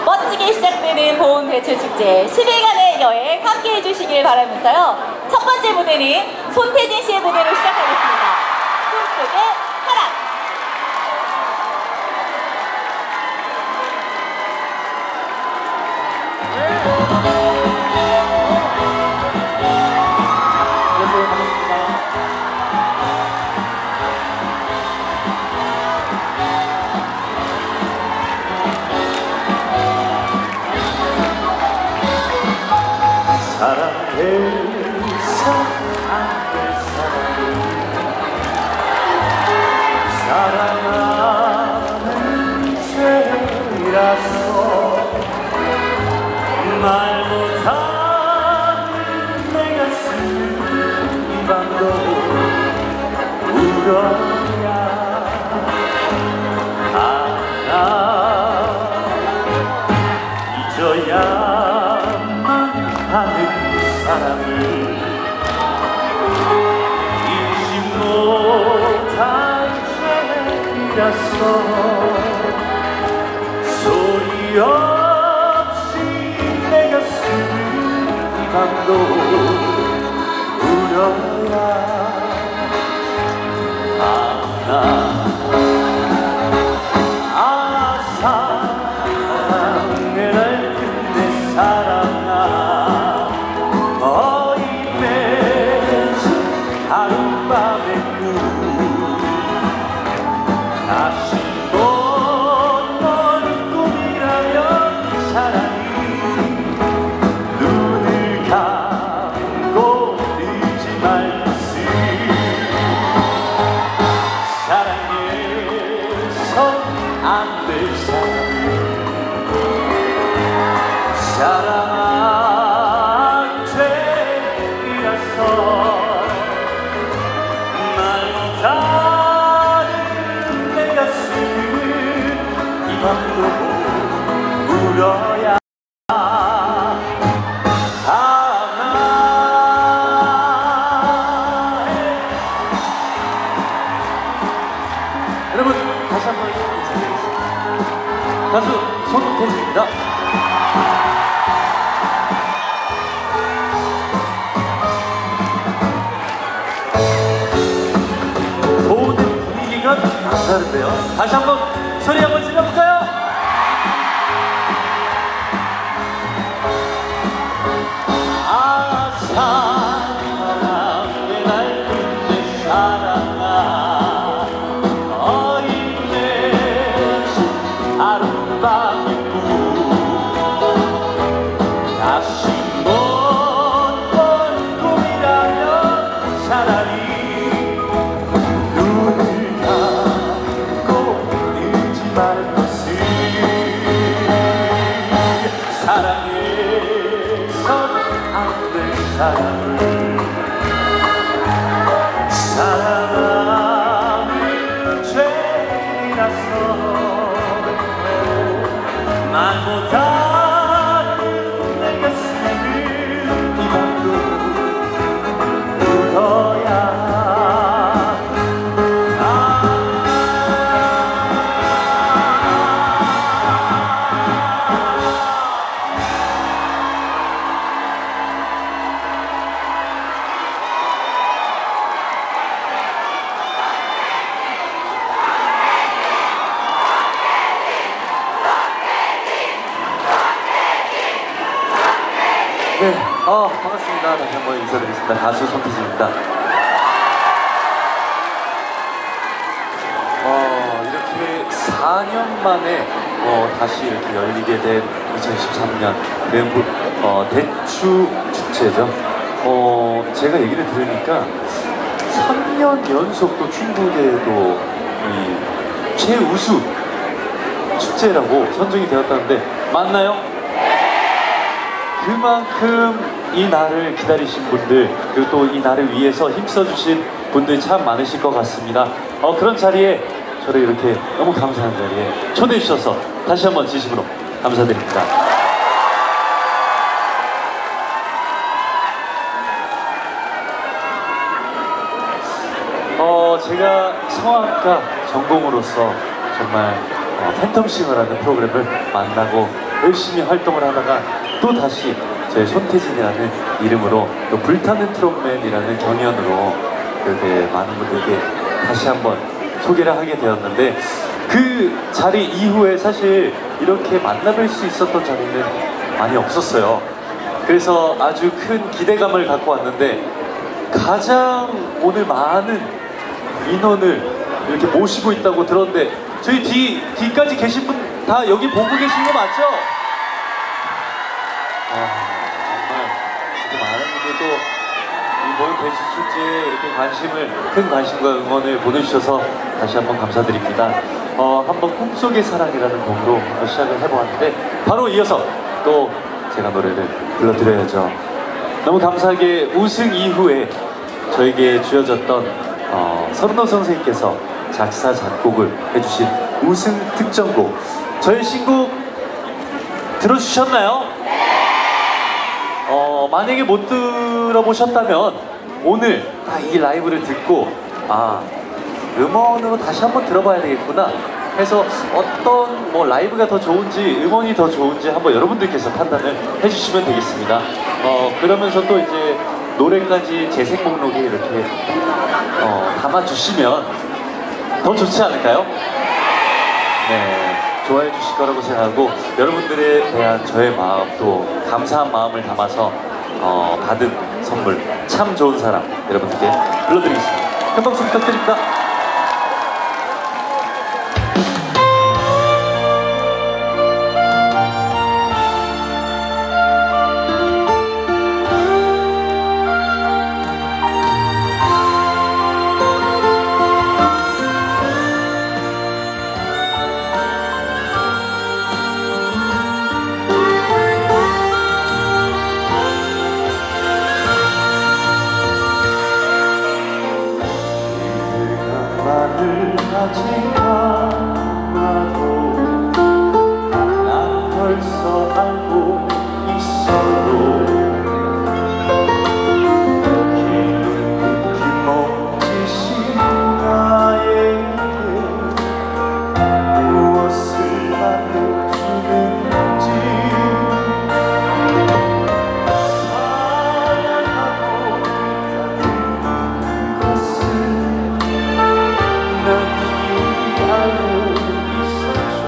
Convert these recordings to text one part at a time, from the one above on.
멋지게 시작되는 보온대추축제 10일간의 여행 함께 해주시길 바라면서요. 첫 번째 무대는 손태진 씨의 무대로 시작하겠습니다. 꿈속의 사랑. 사랑해서 안될 사랑을 사랑하는 죄라서 말 못하는 내 가슴 이 밤도 울어야 하나 잊어야만 하는 사랑이 잊지 못한 죄라서 소리 없이 내 가슴 이 밤도 울어야 하나 사랑을 날 끝내 사랑아 어이매진 하룻밤의 꿈 다시 못 본 꿈이라면 차라리 눈을 감고 울지 말듯이 사랑해서 안 될 사랑한 죄이라서 말 못하는 내 가슴 이 밤도 울어야 여러분 다시 한번 인사드리겠습니다. 가수 손태진입니다. 모든 분위기가 남다른데요. 다시 한번 소리 한번 질러볼까요? 사랑해 날 끝내 사랑아 어이매진 아름다운 꿈 다시 못 본 꿈이라면 차라리 눈을 감고 울지 말 것을 사랑해선 안 될 사랑을 사랑하는 죄라서 말 못하는 내 가슴을 이 밤도 울어야 네, 반갑습니다. 다시 한번 인사드리겠습니다. 가수 손태진입니다. 이렇게 4년 만에 다시 이렇게 열리게 된 2013년 대추 축제죠. 제가 얘기를 들으니까 3년 연속 또 충북에도 이 최우수 축제라고 선정이 되었다는데 맞나요? 그만큼 이 날을 기다리신 분들 그리고 또 이 날을 위해서 힘써주신 분들이 참 많으실 것 같습니다. 그런 자리에 저를 이렇게 너무 감사한 자리에 초대해 주셔서 다시 한번 진심으로 감사드립니다. 제가 성악가 전공으로서 정말 팬텀싱어라는 프로그램을 만나고 열심히 활동을 하다가 또 다시 저희 손태진이라는 이름으로 또 불타는 트롯맨이라는 경연으로 이렇게 많은 분들께 다시 한번 소개를 하게 되었는데, 그 자리 이후에 사실 이렇게 만나뵐 수 있었던 자리는 많이 없었어요. 그래서 아주 큰 기대감을 갖고 왔는데, 가장 오늘 많은 인원을 이렇게 모시고 있다고 들었는데, 저희 뒤까지 계신 분 다 여기 보고 계신 거 맞죠? 정말 이렇게 많은 분들도 이 모임 대치축제에 이렇게 큰 관심과 응원을 보내주셔서 다시 한번 감사드립니다. 한번 꿈속의 사랑이라는 곡으로 한번 시작을 해보았는데, 바로 이어서 또 제가 노래를 불러드려야죠. 너무 감사하게 우승 이후에 저에게 주어졌던 서른호 선생님께서 작사 작곡을 해주신 우승 특전곡, 저희 신곡 들어주셨나요? 만약에 못 들어보셨다면 오늘 이 라이브를 듣고 음원으로 다시 한번 들어봐야 되겠구나 해서 어떤 라이브가 더 좋은지 음원이 더 좋은지 한번 여러분들께서 판단을 해주시면 되겠습니다. 그러면서 또 이제 노래까지 재생 목록에 이렇게 담아주시면 더 좋지 않을까요? 네, 좋아해 주실 거라고 생각하고, 여러분들에 대한 저의 마음, 또 감사한 마음을 담아서 받은 선물, 참 좋은 사람 여러분들께 불러드리겠습니다. 큰 박수 부탁드립니다. 하지 않아도 난 벌써 알고 있어도 김없으신 나에게 무엇을 알려주는지, 사랑하고 있다는 것을 난 알고 있었죠.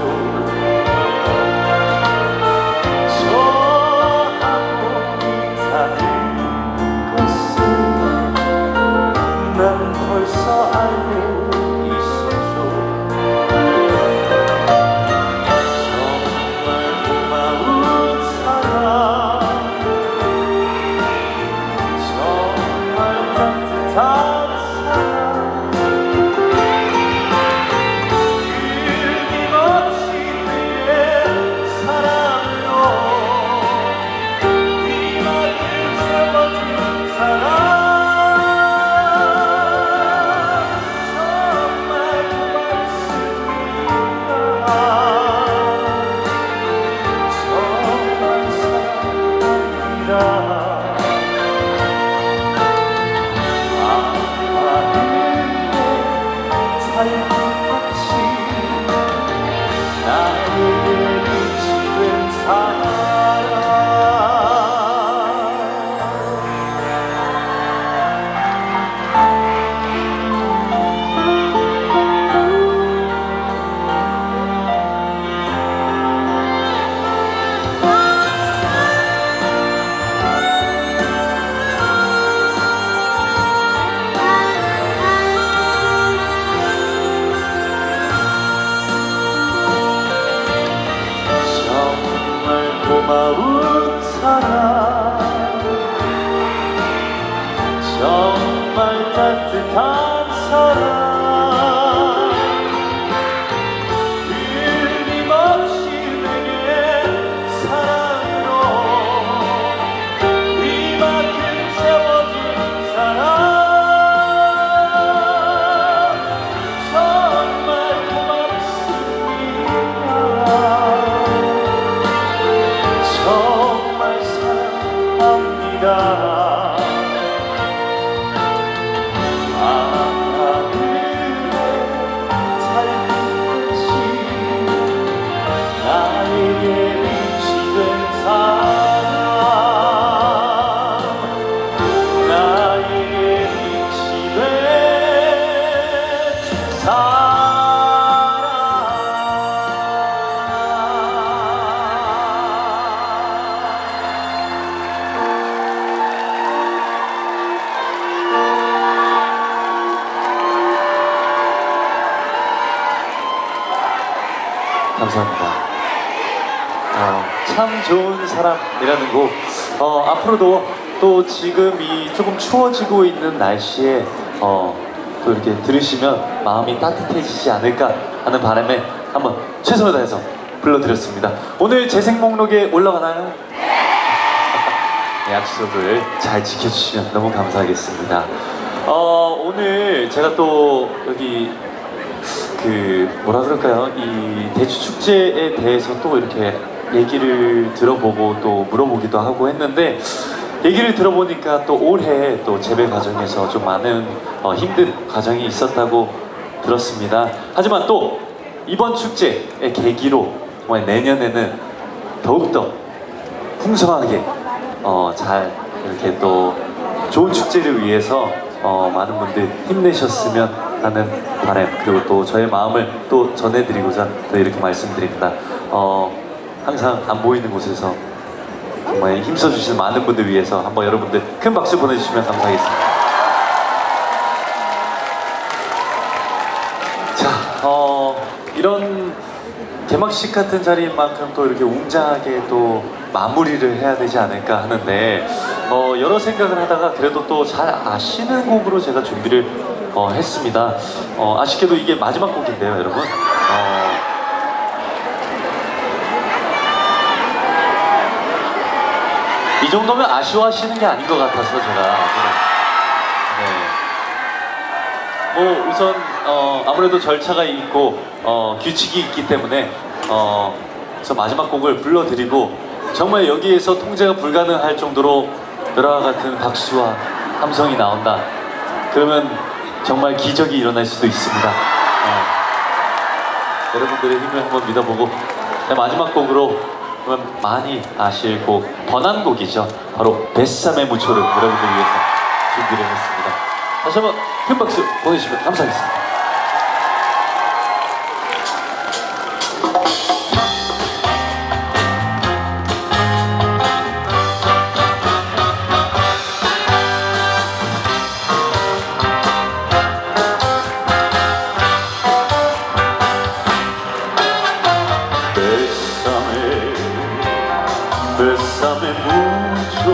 저하고 있다는 것을 난 벌써 알고 있었죠. 정말 고마운 사람, 정말 따뜻한 사람, 고마운 사람, 정말 따뜻한 사람, 끊임없이 내게 사랑으로 이만큼 채워준 사람, 정말 고맙습니다. 정말 사랑합니다. 하늘에 감사합니다. 참 좋은 사람이라는 곡. 앞으로도 또 지금 이 조금 추워지고 있는 날씨에 또 이렇게 들으시면 마음이 따뜻해지지 않을까 하는 바람에 한번 최선을 다해서 불러드렸습니다. 오늘 재생 목록에 올라가나요? 약속을 잘 지켜주시면 너무 감사하겠습니다. 오늘 제가 또 여기 뭐라 그럴까요? 이 대추 축제에 대해서 또 이렇게 얘기를 들어보고 또 물어보기도 하고 했는데, 얘기를 들어보니까 또 올해 또 재배 과정에서 좀 많은 힘든 과정이 있었다고 들었습니다. 하지만 또 이번 축제의 계기로 정말 내년에는 더욱더 풍성하게 잘 이렇게 또 좋은 축제를 위해서 많은 분들 힘내셨으면 하는 바람, 그리고 또 저의 마음을 또 전해드리고자 또 이렇게 말씀드립니다. 항상 안 보이는 곳에서 정말 힘써주시는 많은 분들 위해서 한번 여러분들 큰 박수 보내주시면 감사하겠습니다. 자, 이런 개막식 같은 자리인 만큼 또 이렇게 웅장하게 또 마무리를 해야 되지 않을까 하는데, 여러 생각을 하다가 그래도 또 잘 아시는 곡으로 제가 준비를 했습니다. 아쉽게도 이게 마지막 곡인데요, 여러분. 이 정도면 아쉬워하시는 게 아닌 것 같아서 제가 우선 아무래도 절차가 있고 규칙이 있기 때문에 그래서 마지막 곡을 불러드리고, 정말 여기에서 통제가 불가능할 정도로 열화 같은 박수와 함성이 나온다, 그러면 정말 기적이 일어날 수도 있습니다. 여러분들의 힘을 한번 믿어보고, 마지막 곡으로 많이 아실 곡, 번안곡이죠. 바로 뱃삼의 무초를 여러분들 위해서 준비를 했습니다. 다시 한번 큰 박수 보내주시면 감사하겠습니다. 뱃삼의 무조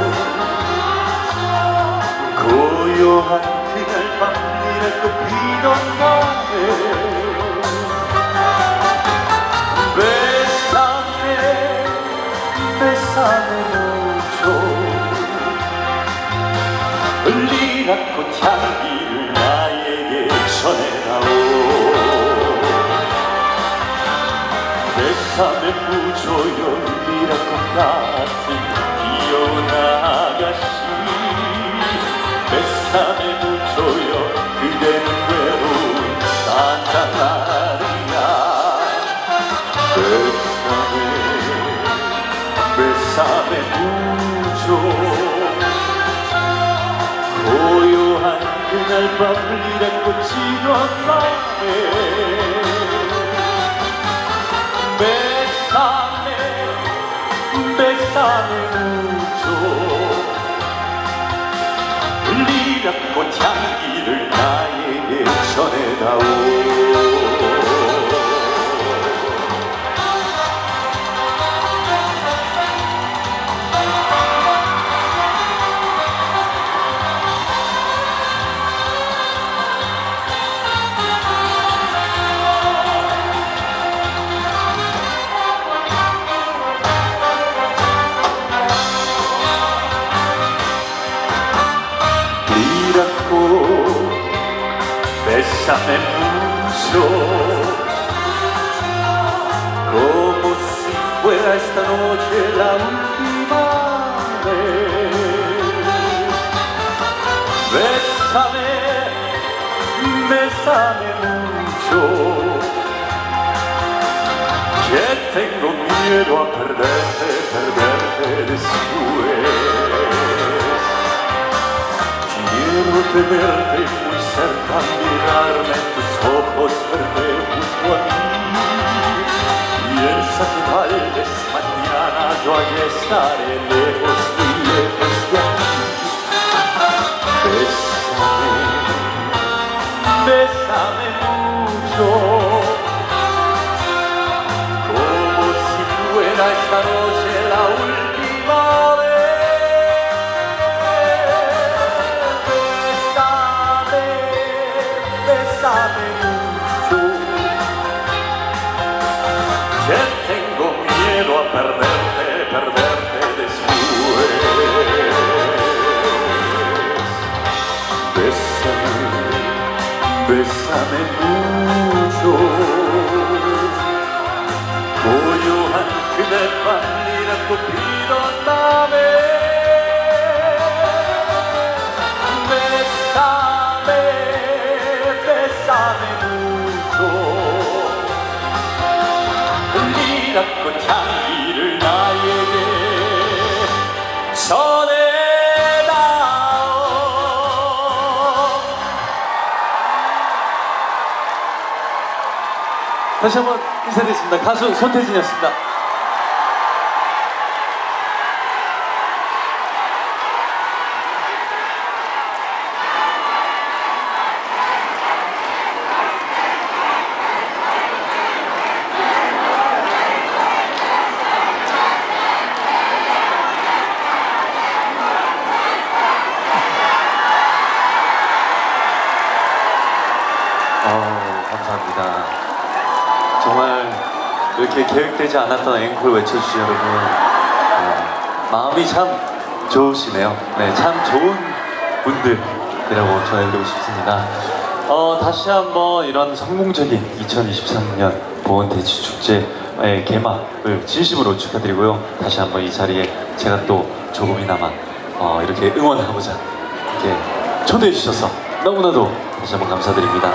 고요한 그날 밤 이랬고 비던 밤에 뱃삼의 무조 흘리락꽃 향기를 나에게 전해다오. 뱃삼의 무조여 미라꽃 같은 귀여운 아가씨, 뱃삼의 무조여 그대는 외로운 산장아리야. 뱃삼의 무조 고요한 그날 밤 미라꽃 지던 밤에 뱃삼의 무조 리락꽃 향기를 나에게 전해다오. 뱃삼의 mucho como si fuera esta noche la última vez. Bésame mucho, que tengo miedo a perderte después. Quiero tenerte muy cerca, mirarme en tus ojos, verte junto a mí. Piensa que tal vez mañana yo allí estaré lejos, muy lejos de aquí. Bésame mucho, noche la última vez. Bésame, bésame mucho, que tengo miedo a perderte, perderte después. Bésame, bésame mucho. 고요한 그대 밤이라 꽃피던 밤에 Bésame, bésame mucho. 리라꽃 향기를 나에게 전해다오. 다시 한번 인사드리겠습니다. 가수 손태진이었습니다. 감사합니다. 정말 이렇게 계획되지 않았던 앵콜 외쳐주신 여러분, 마음이 참 좋으시네요. 네, 참 좋은 분들이라고 전해드리고 싶습니다. 다시 한번 이런 성공적인 2023년 보은대지축제의 개막을 진심으로 축하드리고요. 다시 한번 이 자리에 제가 또 조금이나마 이렇게 응원하고자 이렇게 초대해 주셔서 너무나도 다시 한번 감사드립니다.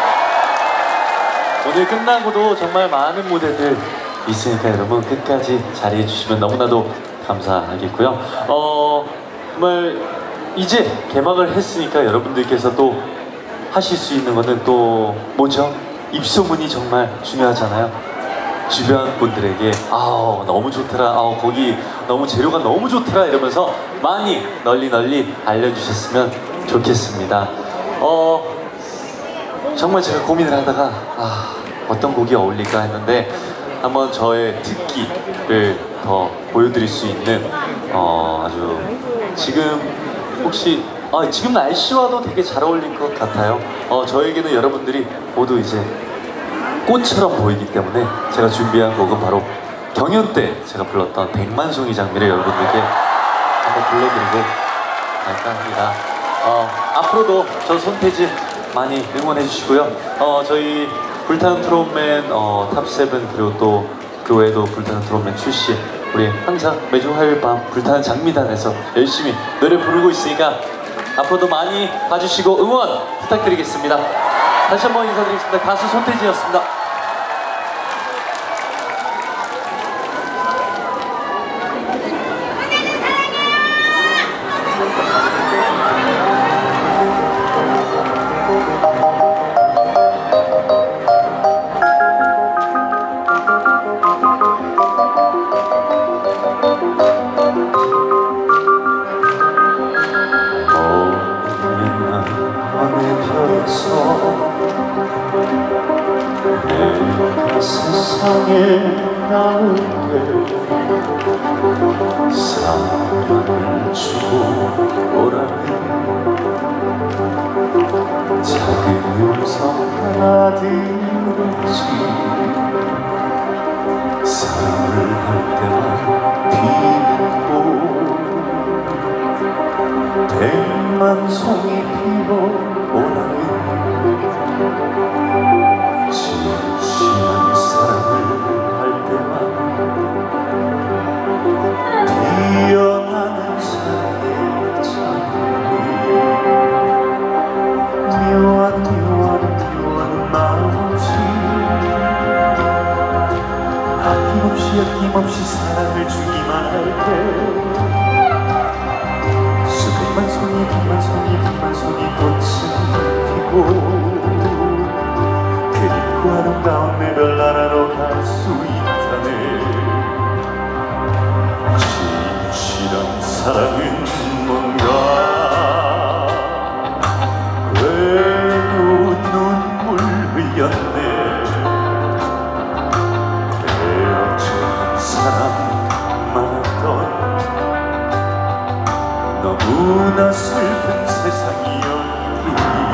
오늘 끝나고도 정말 많은 무대들 있으니까 여러분 끝까지 자리해 주시면 너무나도 감사하겠고요. 정말 이제 개막을 했으니까 여러분들께서 또 하실 수 있는 거는 또 뭐죠? 입소문이 정말 중요하잖아요. 주변 분들에게 아우 너무 좋더라, 아우 거기 너무 재료가 너무 좋더라 이러면서 많이 널리 알려주셨으면 좋겠습니다. 정말 제가 고민을 하다가 어떤 곡이 어울릴까 했는데 한번 저의 특기를 더 보여드릴 수 있는 아주 지금 혹시 지금 날씨와도 되게 잘 어울릴 것 같아요. 저에게는 여러분들이 모두 이제 꽃처럼 보이기 때문에 제가 준비한 곡은 바로 경연 때 제가 불렀던 백만송이 장미를 여러분들께 한번 불러드리고 갈까 합니다. 앞으로도 저 손태진 많이 응원해 주시고요. 저희 불타는 트롯맨 탑7 그리고 또 그 외에도 불타는 트롯맨 출시 우리 항상 매주 화요일 밤 불타는 장미단에서 열심히 노래 부르고 있으니까 앞으로도 많이 봐주시고 응원 부탁드리겠습니다. 다시 한번 인사드리겠습니다. 가수 손태진이었습니다. 세상에 나올게 사랑을 주고 오라니 작은 음성 하나 들었지 사랑을 할 때만 피고 백만 송이 피고 오라니 진심한 사랑을 할 때만 피어나는 사랑의 장미 뛰어와는 마음없이 아낌없이 사랑을 주기만 할때 수백만 송이 백만 송이 꽃은 피고 그 아름다운 내 별나라로 갈 수 있다네 진실한 사랑은 뭔가 외로운 눈물 흘렸네 헤어진 사랑 너무나 슬픈 세상이었기에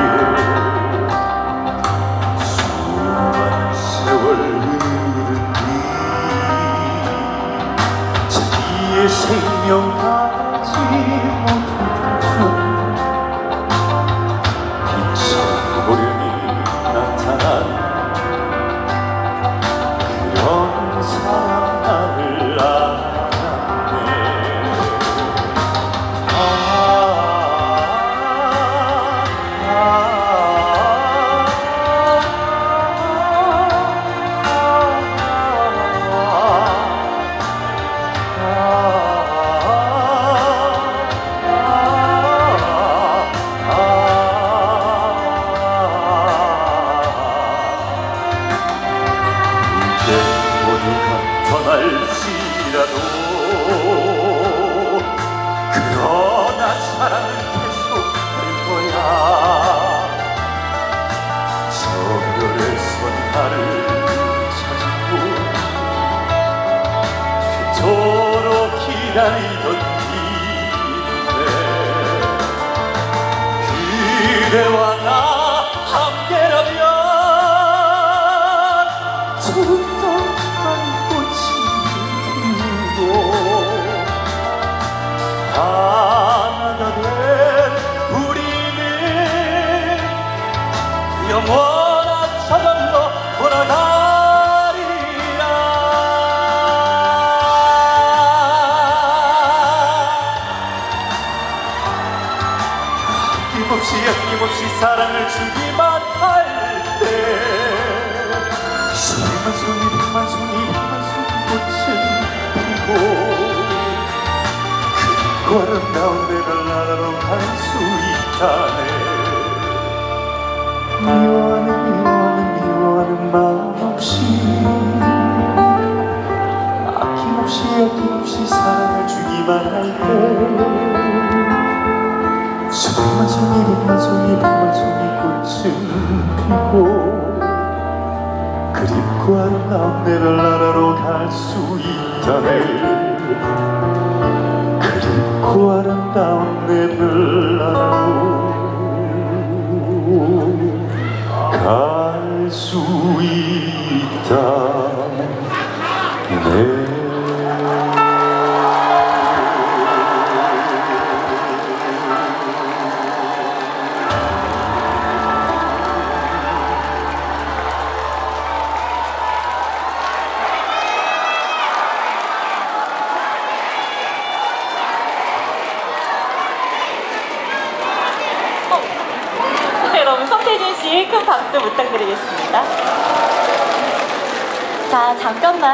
수많은 세월 흐른 뒤 자기의 생명 가지 못한 빛을 보려니 나타난 그런 사랑을 알았네. 떠날지라도 그러나 사랑은 계속할 거야. 저 별에서 나를 찾고 그토록 기다리던 길인데 그대와 나 함께라면 하나가 된 우리는 영원한 저절로 돌아가리라. 아낌없이 사랑을 주기만 할 때 수백만 송이 백만 송이 꽃은 피고 그 아름다운 네덜나라로 갈 수 있다네. 미워하는 마음 없이 아낌없이 사랑을 주기만 할 때 수백만 송이 백만 송이 백만 송이 꽃은 피고 그립고 아름다운 네덜나라로 갈 수 있다네. 그 아름다운 네덜나라로 갈 수 있다네. 여러분, 손태진 씨 큰 박수 부탁드리겠습니다. 자, 잠깐만.